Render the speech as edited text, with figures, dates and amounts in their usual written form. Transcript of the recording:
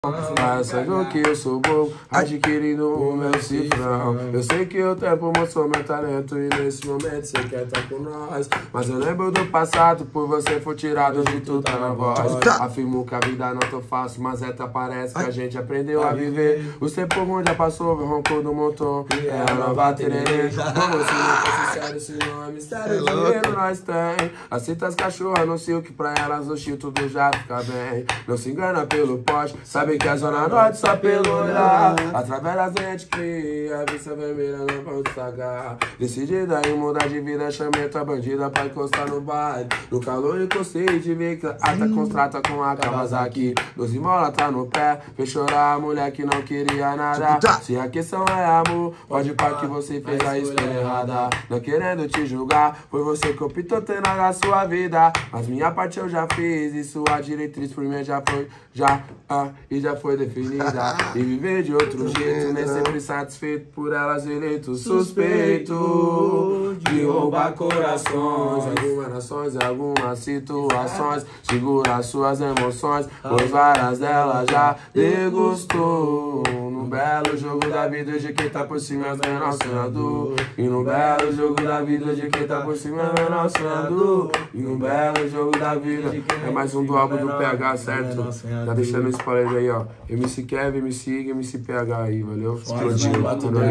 Mas sabe que eu sou bobo, adquirindo o meu cifrão. Eu sei que o tempo mostrou meu talento e nesse momento você quer estar com nós. Mas eu lembro do passado, por você foi tirado de tudo tá na voz. Afirmo que a vida não tô fácil, mas até parece que a gente aprendeu a viver. O tempo ruim já passou, o ronco do motor é a nova tererê. Como se não fosse sério, se não é mistério, dinheiro nós tem. Aceita as cachorras, não sei o que pra elas no chão tudo já fica bem. Não se engana pelo poste, sabe que a zona norte só pelo olhar. Através das lentes cria, a vista vermelha não pode estragar. Decidida em mudar de vida, chamei tua bandida pra encostar no baile. No calor encostei de ver que ata contrata com a Kawasaki. 12 mola tá no pé, fez chorar a mulher que não queria nada. Se a questão é amor, pode pá que você fez a escolha errada. Não querendo te julgar, foi você que optou ter na sua vida. Mas minha parte eu já fiz e sua diretriz por mim já foi, já foi definida. E viver de outro jeito, nem sempre satisfeito por elas eleito. Suspeito de roubar corações, algumas nações, algumas situações. Segura suas emoções, pois várias delas já degustou. No belo jogo da vida de quem tá por cima é menor sonhador. E no belo jogo da vida de quem tá por cima é menor sonhador. E no belo jogo da vida é mais um do álbum do PH, certo? Tá deixando esse spoiler aí, ó. MC Kevin, MC Ig, MC PH aí, valeu? Explodiu.